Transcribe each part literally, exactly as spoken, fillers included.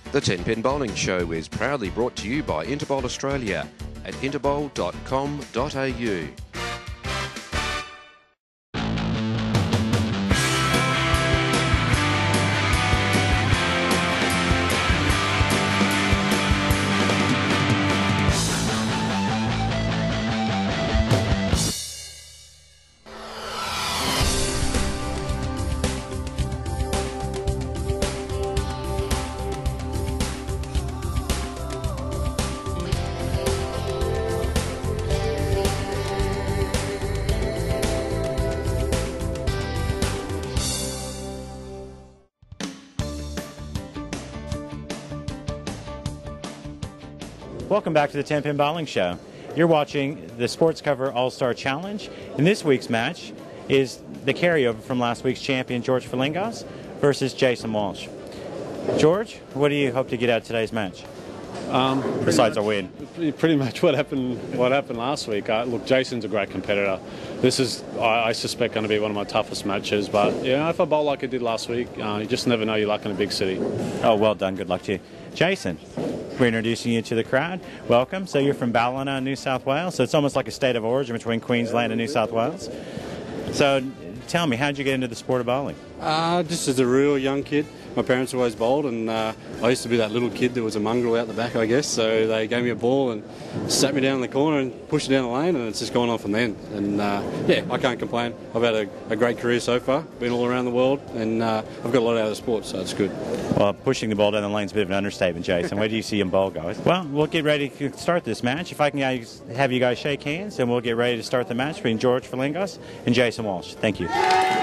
The ten pin Bowling Show is proudly brought to you by Interbowl Australia at interbowl dot com dot a u. Welcome back to the ten pin Bowling Show. You're watching the Sports Cover All-Star Challenge. And this week's match is the carryover from last week's champion, George Ferlingos, versus Jason Walsh. George, what do you hope to get out of today's match? Um, Besides much, a win. Pretty much what happened what happened last week. Uh, look, Jason's a great competitor. This is, I, I suspect, going to be one of my toughest matches. But, you know, if I bowl like I did last week, uh, you just never know your luck in a big city. Oh, well done. Good luck to you. Jason, we're introducing you to the crowd. Welcome. So you're from Ballina, New South Wales. So it's almost like a state of origin between Queensland and New South Wales. So tell me, how did you get into the sport of bowling? Uh, just as a real young kid. My parents always bowled, and uh, I used to be that little kid that was a mongrel out the back, I guess. So they gave me a ball and sat me down in the corner and pushed it down the lane, and it's just gone on from then. And uh, yeah, I can't complain. I've had a, a great career so far, been all around the world, and uh, I've got a lot out of the sport, so it's good. Well, pushing the ball down the lane is a bit of an understatement, Jason. Where do you see him bowl, guys? Well, we'll get ready to start this match. If I can guys, have you guys shake hands, and we'll get ready to start the match between George Ferlingos and Jason Walsh. Thank you.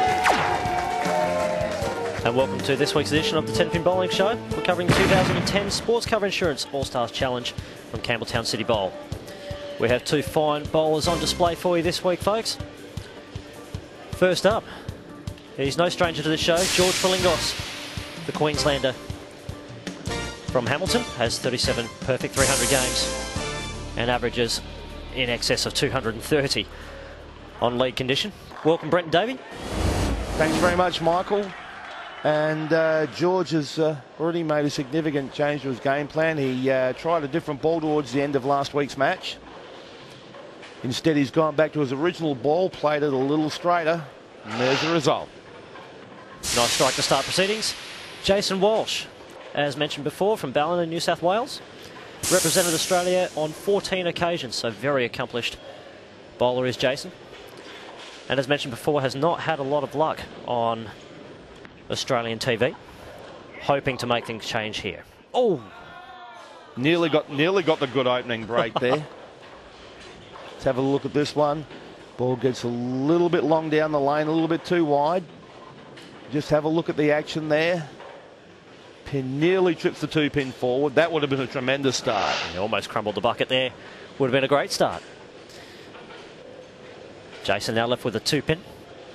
And welcome to this week's edition of the ten pin Bowling Show. We're covering the two thousand ten Sports Cover Insurance All-Stars Challenge from Campbelltown City Bowl. We have two fine bowlers on display for you this week, folks. First up, he's no stranger to the show, George Ferlingos, the Queenslander from Hamilton, has thirty-seven perfect three hundred games and averages in excess of two hundred thirty on league condition. Welcome, Brenton Davey. Thanks very much, Michael. And uh, George has uh, already made a significant change to his game plan. He uh, tried a different ball towards the end of last week's match. Instead, he's gone back to his original ball, played it a little straighter, and there's the result. Nice strike to start proceedings. Jason Walsh, as mentioned before, from Ballina, New South Wales. Represented Australia on fourteen occasions, so very accomplished bowler is Jason. And as mentioned before, has not had a lot of luck on Australian T V, hoping to make things change here. Oh, nearly got nearly got the good opening break there. Let's have a look at this one. Ball gets a little bit long down the lane, a little bit too wide. Just have a look at the action there. Pin nearly trips the two pin forward. That would have been a tremendous start. He almost crumbled the bucket there. Would have been a great start. Jason now left with a two pin.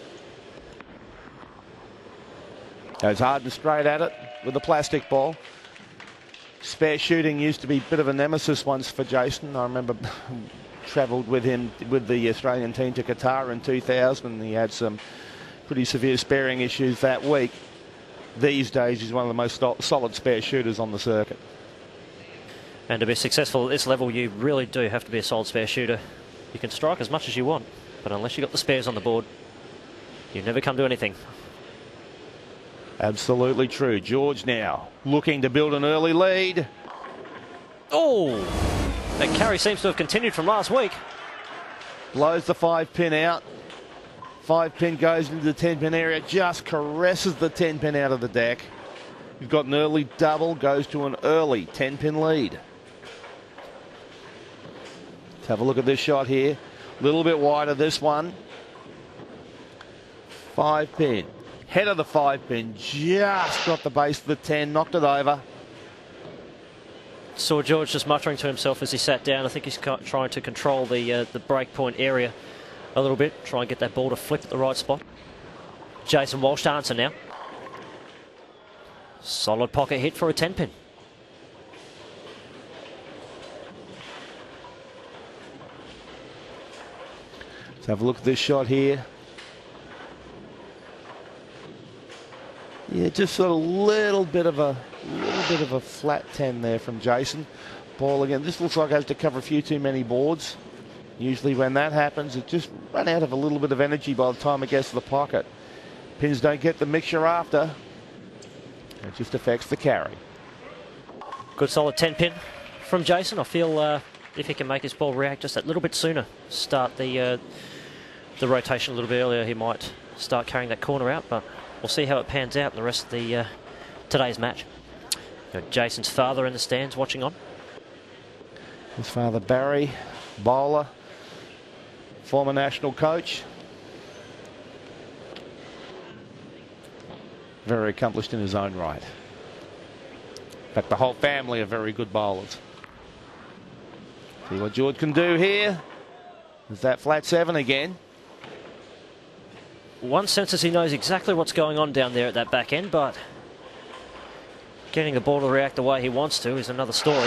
Goes hard and straight at it with the plastic ball. Spare shooting used to be a bit of a nemesis once for Jason. I remember travelled with him with the Australian team to Qatar in two thousand. He had some pretty severe sparing issues that week. These days, he's one of the most solid spare shooters on the circuit. And to be successful at this level, you really do have to be a solid spare shooter. You can strike as much as you want, but unless you've got the spares on the board, you never come to anything. Absolutely true. George now looking to build an early lead. Oh, that carry seems to have continued from last week. Blows the five pin out. Five pin goes into the ten pin area, just caresses the ten pin out of the deck. You've got an early double, goes to an early ten pin lead. Let's have a look at this shot here. A little bit wider, this one. Five pin. Head of the five pin, just got the base of the ten, knocked it over. Saw George just muttering to himself as he sat down. I think he's trying to control the uh, the break point area a little bit, try and get that ball to flip at the right spot. Jason Walsh to answer now. Solid pocket hit for a ten pin. Let's have a look at this shot here. Yeah, just sort of a little bit of a little little bit of a flat ten there from Jason. Ball again. This looks like it has to cover a few too many boards. Usually when that happens, it just run out of a little bit of energy by the time it gets to the pocket. Pins don't get the mixture after. It just affects the carry. Good solid ten pin from Jason. I feel uh, if he can make his ball react just a little bit sooner, start the uh, the rotation a little bit earlier, he might start carrying that corner out, but we'll see how it pans out in the rest of the uh, today's match. Got Jason's father in the stands watching on. His father Barry, bowler, former national coach. Very accomplished in his own right. In fact, the whole family are very good bowlers. See what George can do here. Is that flat seven again? One sense is he knows exactly what's going on down there at that back end, but getting the ball to react the way he wants to is another story.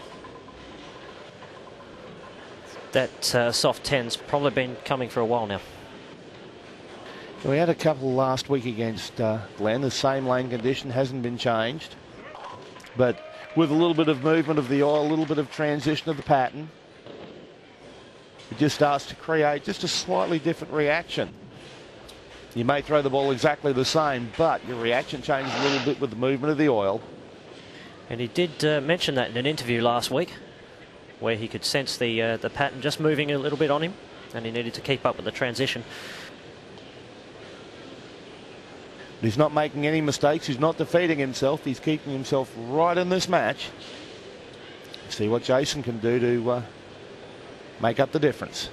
That uh, soft ten's probably been coming for a while now. We had a couple last week against uh, Glenn. The same lane condition hasn't been changed. But with a little bit of movement of the oil, a little bit of transition of the pattern, it just starts to create just a slightly different reaction. You may throw the ball exactly the same, but your reaction changes a little bit with the movement of the oil. And he did uh, mention that in an interview last week, where he could sense the uh, the pattern just moving a little bit on him, and he needed to keep up with the transition. He's not making any mistakes. He's not defeating himself. He's keeping himself right in this match. See what Jason can do to uh, make up the difference.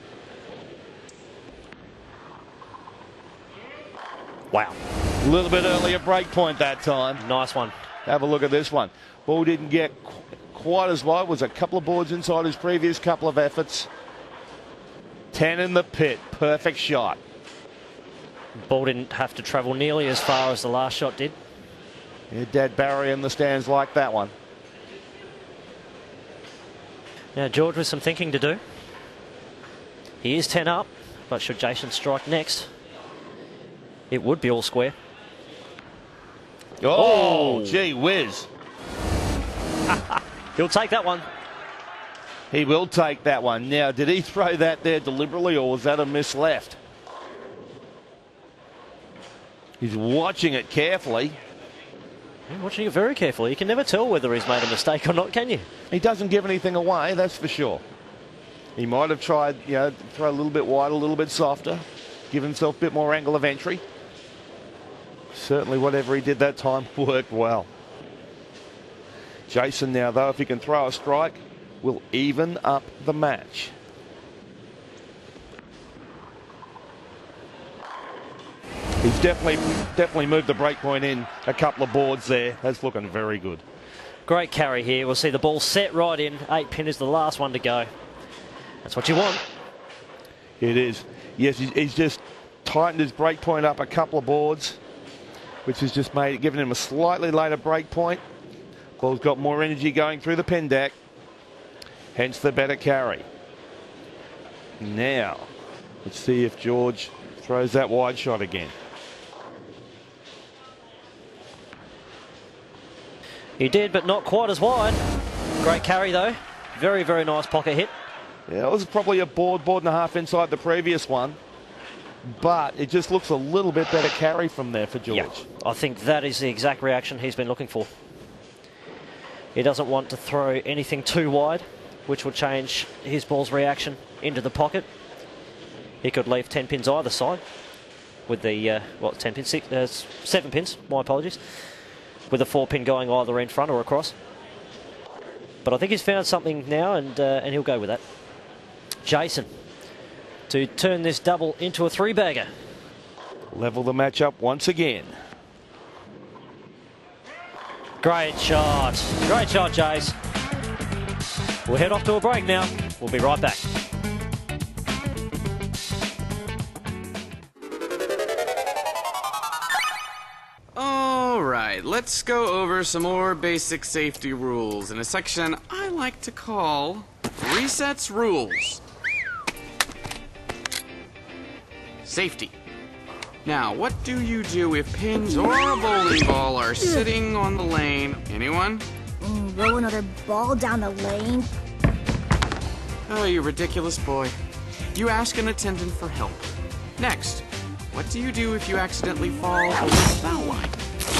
Wow. A little bit earlier break point that time. Nice one. Have a look at this one. Ball didn't get qu quite as wide. Was a couple of boards inside his previous couple of efforts. ten in the pit. Perfect shot. Ball didn't have to travel nearly as far as the last shot did. Yeah, Dad Barry in the stands like that one. Now George with some thinking to do. He is ten up, but should Jason strike next, it would be all square. Oh, oh. Gee whiz. He'll take that one. He will take that one. Now, did he throw that there deliberately, or was that a miss left? He's watching it carefully. He's watching it very carefully. You can never tell whether he's made a mistake or not, can you? He doesn't give anything away, that's for sure. He might have tried, you know, throw a little bit wider, a little bit softer, give himself a bit more angle of entry. Certainly whatever he did that time worked well. Jason now, though, if he can throw a strike, will even up the match. He's definitely definitely moved the break point in a couple of boards there. That's looking very good. Great carry here. We'll see the ball set right in. Eight pin is the last one to go. That's what you want. It is. Yes, he's just tightened his break point up a couple of boards, which has just made it, given him a slightly later break point. Ball's got more energy going through the pin deck, hence the better carry. Now, let's see if George throws that wide shot again. He did, but not quite as wide. Great carry, though. Very, very nice pocket hit. Yeah, it was probably a board, board and a half inside the previous one. But it just looks a little bit better carry from there for George. Yeah, I think that is the exact reaction he's been looking for. He doesn't want to throw anything too wide, which will change his ball's reaction into the pocket. He could leave ten pins either side with the, uh, what, ten pins? Six, uh, seven pins, my apologies. With a four pin going either end front or across. But I think he's found something now, and, uh, and he'll go with that. Jason to turn this double into a three-bagger. Level the match up once again. Great shot. Great shot, Jace. We'll head off to a break now. We'll be right back. All right, let's go over some more basic safety rules in a section I like to call Resets Rules. Safety. Now, what do you do if pins or a bowling ball are sitting on the lane? Anyone? Mm, roll another ball down the lane. Oh, you ridiculous boy. You ask an attendant for help. Next, what do you do if you accidentally fall over the foul line?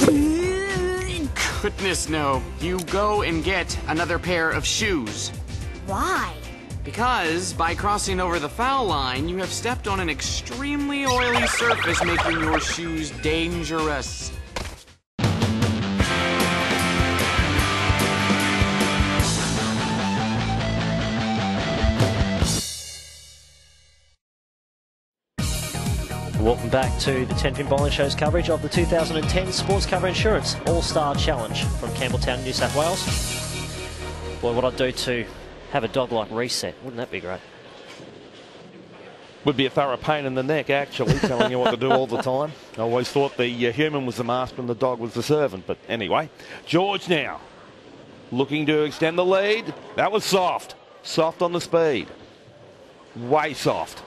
Goodness no. You go and get another pair of shoes. Why? Because by crossing over the foul line, you have stepped on an extremely oily surface, making your shoes dangerous. Welcome back to the ten pin Bowling Show's coverage of the two thousand ten Sports Cover Insurance All-Star Challenge from Campbelltown, New South Wales. Boy, what I'd do to have a dog-like reset. Wouldn't that be great? Would be a thorough pain in the neck, actually, telling you what to do all the time. I always thought the uh, human was the master and the dog was the servant. But anyway, George now looking to extend the lead. That was soft. Soft on the speed. Way soft.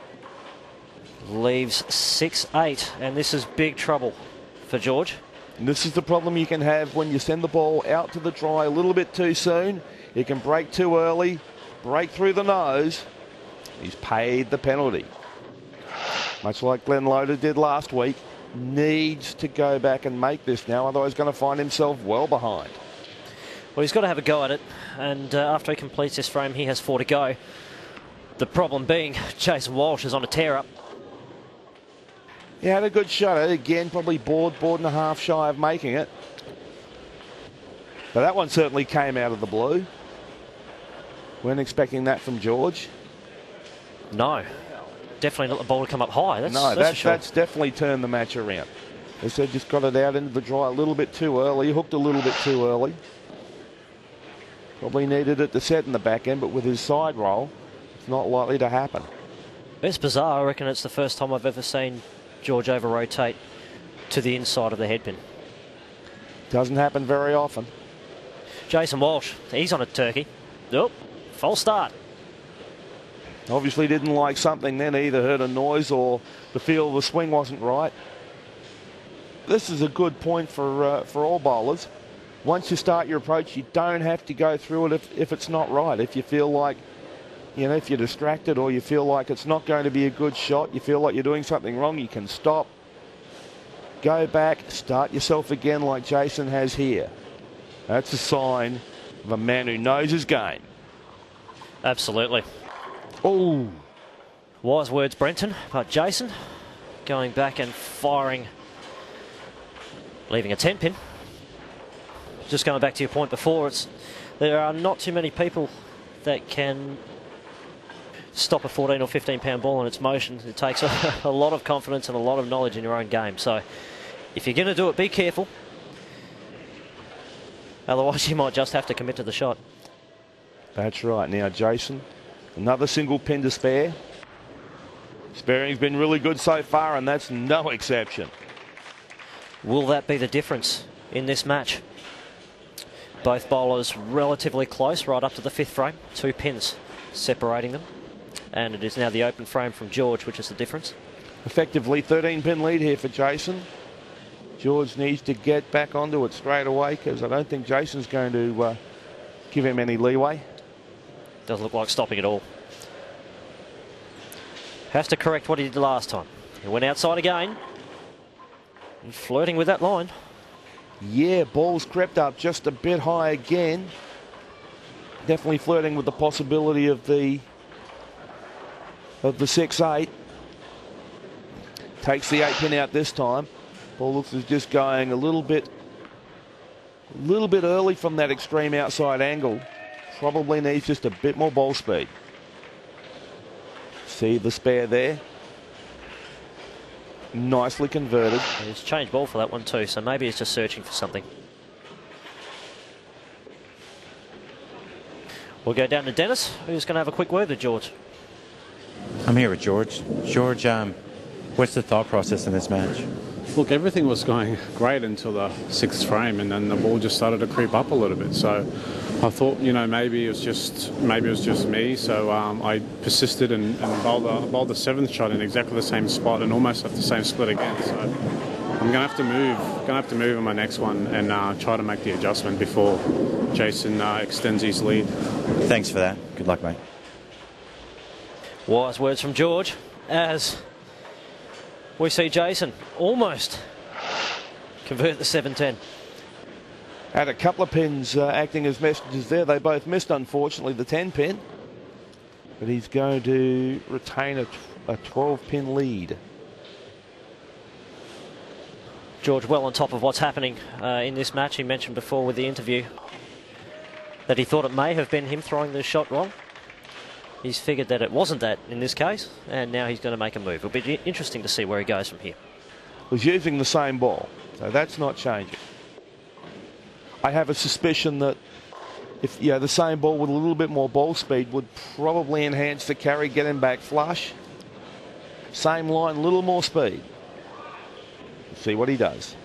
Leaves six eight, and this is big trouble for George. And this is the problem you can have when you send the ball out to the dry a little bit too soon. It can break too early, break through the nose. He's paid the penalty. Much like Glenn Loader did last week, needs to go back and make this now, otherwise he's going to find himself well behind. Well, he's got to have a go at it, and uh, after he completes this frame, he has four to go. The problem being, Jason Walsh is on a tear-up. He had a good shot at it. Again, probably board, board and a half shy of making it. But that one certainly came out of the blue. Weren't expecting that from George. No. Definitely not the ball to come up high. That's, no, that's, that's, sure. that's definitely turned the match around. They said just got it out into the dry a little bit too early. Hooked a little bit too early. Probably needed it to set in the back end, but with his side roll, it's not likely to happen. It's bizarre. I reckon it's the first time I've ever seen George over-rotate to the inside of the headpin. Doesn't happen very often. Jason Walsh, he's on a turkey. Nope, false start. Obviously didn't like something then, either heard a noise or the feel of the swing wasn't right. This is a good point for uh, for all bowlers. Once you start your approach, you don't have to go through it if, if it's not right. If you feel like, you know, if you're distracted or you feel like it's not going to be a good shot, you feel like you're doing something wrong, you can stop, go back, start yourself again like Jason has here. That's a sign of a man who knows his game. Absolutely. Oh. Wise words, Brenton. But Jason going back and firing, leaving a ten pin. Just going back to your point before, it's there are not too many people that can stop a fourteen or fifteen pound ball in its motion. It takes a, a lot of confidence and a lot of knowledge in your own game. So if you're going to do it, be careful. Otherwise, you might just have to commit to the shot. That's right. Now, Jason, another single pin to spare. Sparing's been really good so far, and that's no exception. Will that be the difference in this match? Both bowlers relatively close, right up to the fifth frame. Two pins separating them. And it is now the open frame from George, which is the difference. Effectively, thirteen pin lead here for Jason. George needs to get back onto it straight away, because I don't think Jason's going to uh, give him any leeway. Doesn't look like stopping at all. Has to correct what he did last time. He went outside again. He's flirting with that line. Yeah, ball's crept up just a bit high again. Definitely flirting with the possibility of the of the six eight. Takes the eight pin out this time. Ball looks is just going a little bit a little bit early from that extreme outside angle. Probably needs just a bit more ball speed. See the spare there. Nicely converted. He's changed ball for that one too, so maybe he's just searching for something. We'll go down to Dennis, who's going to have a quick word with George. I'm here with George. George, um, what's the thought process in this match? Look, everything was going great until the sixth frame, and then the ball just started to creep up a little bit. So I thought, you know, maybe it was just maybe it was just me. So um, I persisted and, and bowled, the, bowled the seventh shot in exactly the same spot and almost at the same split again. So I'm gonna have to move. Gonna have to move on my next one and uh, try to make the adjustment before Jason uh, extends his lead. Thanks for that. Good luck, mate. Wise words from George as we see Jason almost convert the seven ten. Had a couple of pins uh, acting as messengers there. They both missed, unfortunately, the ten pin. But he's going to retain a, a twelve pin lead. George well on top of what's happening uh, in this match. He mentioned before with the interview that he thought it may have been him throwing the shot wrong. He's figured that it wasn't that in this case, and now he's going to make a move. It'll be interesting to see where he goes from here. Was using the same ball, so that's not changing. I have a suspicion that if yeah, the same ball with a little bit more ball speed would probably enhance the carry, get him back flush. Same line, a little more speed. Let's see what he does.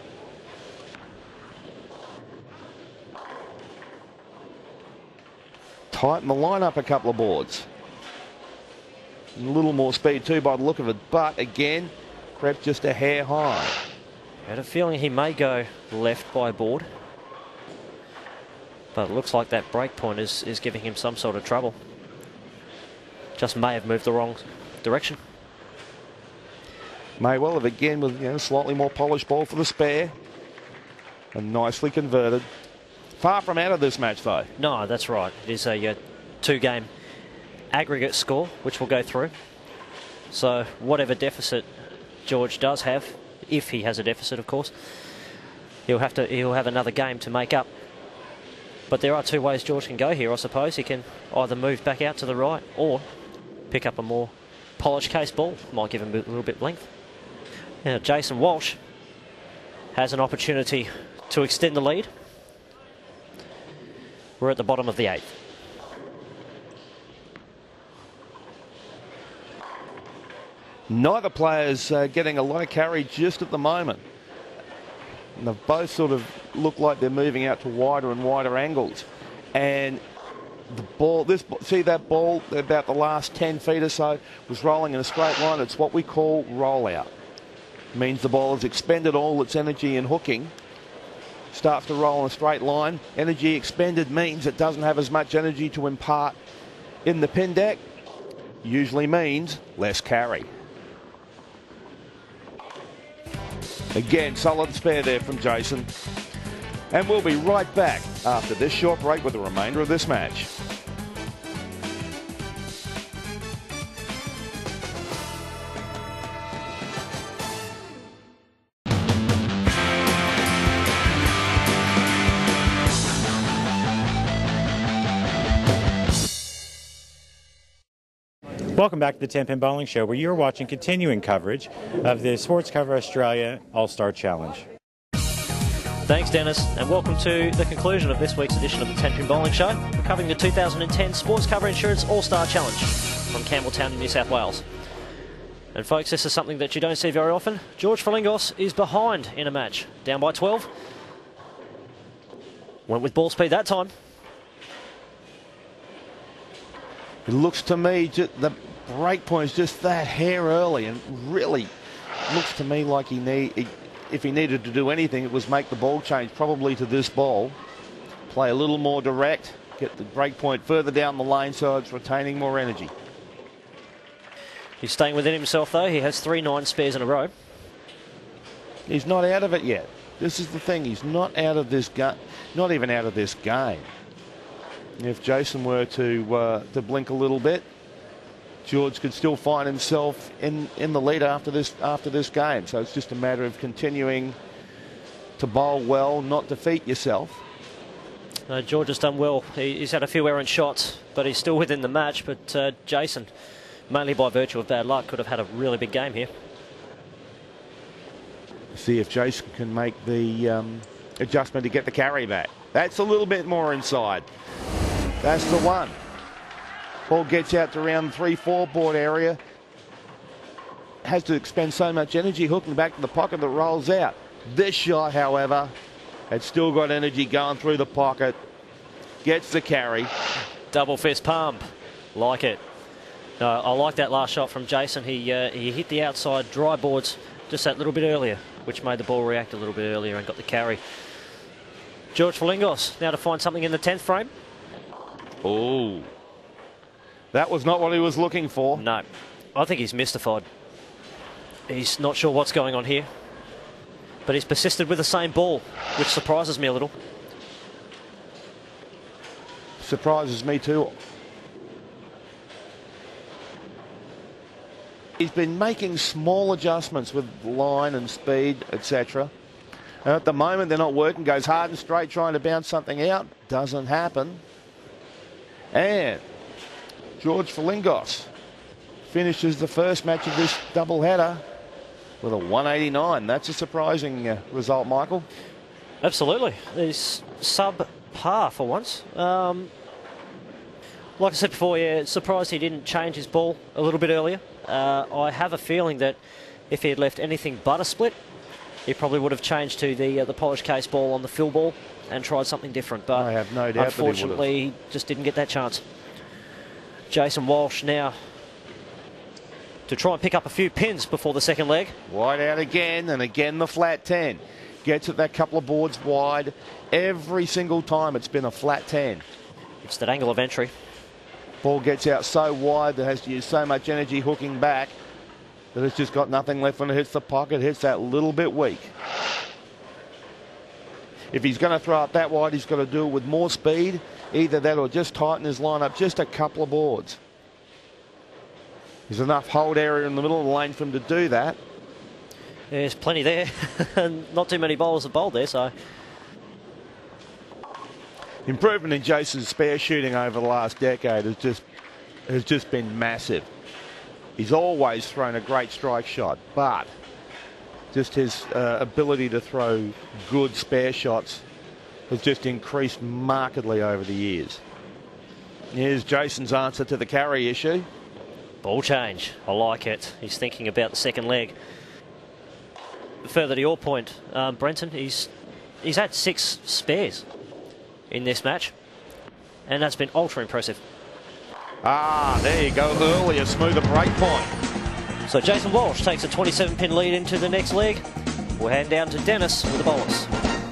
Tighten the line up a couple of boards. A little more speed too by the look of it, but again, crept just a hair high. I had a feeling he may go left by board, but it looks like that break point is, is giving him some sort of trouble. Just may have moved the wrong direction. May well have again with you know, slightly more polished ball for the spare. And nicely converted. Far from out of this match though. No, that's right. It is a uh, two-game aggregate score, which we'll go through. So whatever deficit George does have, if he has a deficit, of course, he'll have to he'll have another game to make up. But there are two ways George can go here, I suppose. He can either move back out to the right or pick up a more polished case ball. Might give him a little bit of length. Now Jason Walsh has an opportunity to extend the lead. We're at the bottom of the eighth. Neither player's uh, getting a lot of carry just at the moment. And they've both sort of look like they're moving out to wider and wider angles. And the ball, this see that ball about the last ten feet or so was rolling in a straight line. It's what we call rollout. It means the ball has expended all its energy in hooking. Starts to roll in a straight line. Energy expended means it doesn't have as much energy to impart in the pin deck. Usually means less carry. Again, solid spare there from Jason. And we'll be right back after this short break with the remainder of this match. Welcome back to the ten pin Bowling Show, where you're watching continuing coverage of the Sports Cover Australia All-Star Challenge. Thanks, Dennis, and welcome to the conclusion of this week's edition of the ten pin Bowling Show. We're covering the two thousand ten Sports Cover Insurance All-Star Challenge from Campbelltown in New South Wales. And folks, this is something that you don't see very often. George Frilingos is behind in a match, down by twelve. Went with ball speed that time. It looks to me just, the break point is just that hair early, and really looks to me like he need he, if he needed to do anything, it was make the ball change probably to this ball, play a little more direct, get the break point further down the lane so it's retaining more energy. He's staying within himself though. He has three nine spares in a row. He's not out of it yet. This is the thing. He's not out of this game. Not even out of this game. If Jason were to uh, to blink a little bit, George could still find himself in, in the lead after this after this game. So it's just a matter of continuing to bowl well, not defeat yourself. Uh, George has done well. He, he's had a few errant shots, but he's still within the match. But uh, Jason, mainly by virtue of bad luck, could have had a really big game here. See if Jason can make the um, adjustment to get the carry back. That's a little bit more inside. That's the one. Ball gets out to around the three four board area. Has to expend so much energy hooking back to the pocket that rolls out. This shot, however, had still got energy going through the pocket. gets the carry. Double fist pump. Like it. No, I like that last shot from Jason. He uh, he hit the outside dry boards just that little bit earlier, which made the ball react a little bit earlier and got the carry. George Fillingos now to find something in the tenth frame. Oh, that was not what he was looking for. No, I think he's mystified. He's not sure what's going on here, but he's persisted with the same ball, which surprises me a little. Surprises me too. He's been making small adjustments with line and speed, et cetera. And at the moment, they're not working. Goes hard and straight, trying to bounce something out. Doesn't happen. And George Fillingos finishes the first match of this doubleheader with a one eighty-nine. That's a surprising uh, result, Michael. Absolutely. He's sub-par for once. Um, like I said before, yeah, surprised he didn't change his ball a little bit earlier. Uh, I have a feeling that if he had left anything but a split, he probably would have changed to the uh, the polished case ball on the fill ball and tried something different. But I have no doubt unfortunately, he, he just didn't get that chance. Jason Walsh now to try and pick up a few pins before the second leg. Wide out again, and again the flat ten. Gets it that couple of boards wide. Every single time it's been a flat ten. It's that angle of entry. Ball gets out so wide that has to use so much energy hooking back that it's just got nothing left when it hits the pocket. Hits that little bit weak. If he's going to throw it that wide, he's got to do it with more speed. Either that or just tighten his line up just a couple of boards. There's enough hold area in the middle of the lane for him to do that. There's plenty there. And not too many bowlers have bowled there, so... Improvement in Jason's spare shooting over the last decade has just has just been massive. He's always thrown a great strike shot, but just his uh, ability to throw good spare shots has just increased markedly over the years. Here's Jason's answer to the carry issue. Ball change. I like it. He's thinking about the second leg. Further to your point, um, Brenton, he's he's had six spares in this match, and that's been ultra impressive. Ah, there you go, early, a smoother break point. So Jason Walsh takes a twenty-seven pin lead into the next leg. We'll hand down to Dennis with the bowlers.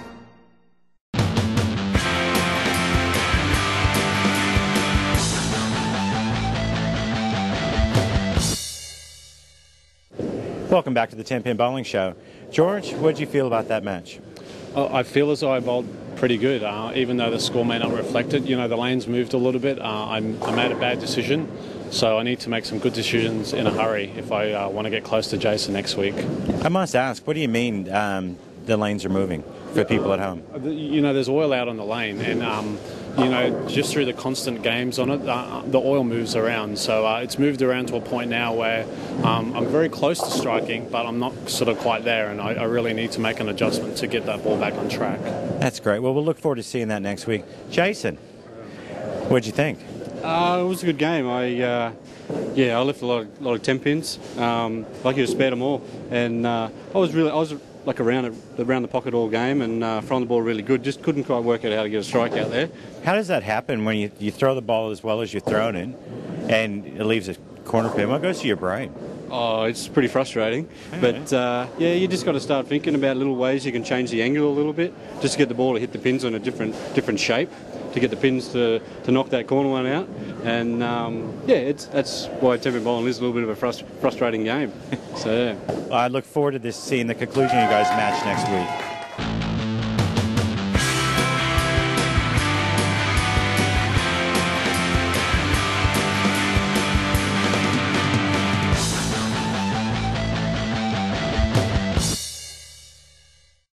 Welcome back to the ten pin Bowling Show. George, what did you feel about that match? Oh, I feel as though I bowled pretty good, uh, even though the score may not reflect it. You know, the lanes moved a little bit. Uh, I'm, I made a bad decision, so I need to make some good decisions in a hurry if I uh, want to get close to Jason next week. I must ask, what do you mean um, the lanes are moving for people at home? You know, there's oil out on the lane, and um, you know, just through the constant games on it, uh, the oil moves around. So uh, it's moved around to a point now where um, I'm very close to striking, but I'm not sort of quite there, and I, I really need to make an adjustment to get that ball back on track. That's great. Well, we'll look forward to seeing that next week. Jason, what'd you think? Uh, it was a good game. I uh, yeah, I left a lot of, lot of ten pins. Um, lucky to spare them all, and uh, I was really I was like around around the pocket all game and uh, throwing the ball really good. Just couldn't quite work out how to get a strike out there. How does that happen when you, you throw the ball as well as you're throwing it and it leaves a corner pin? What goes to your brain? Oh, it's pretty frustrating. Okay. But uh, yeah, you just got to start thinking about little ways you can change the angle a little bit, just to get the ball to hit the pins on a different different shape, to get the pins to, to knock that corner one out. And um, yeah, it's that's why ten pin bowling is a little bit of a frust- frustrating game. So yeah. I look forward to this seeing the conclusion of you guys' match next week.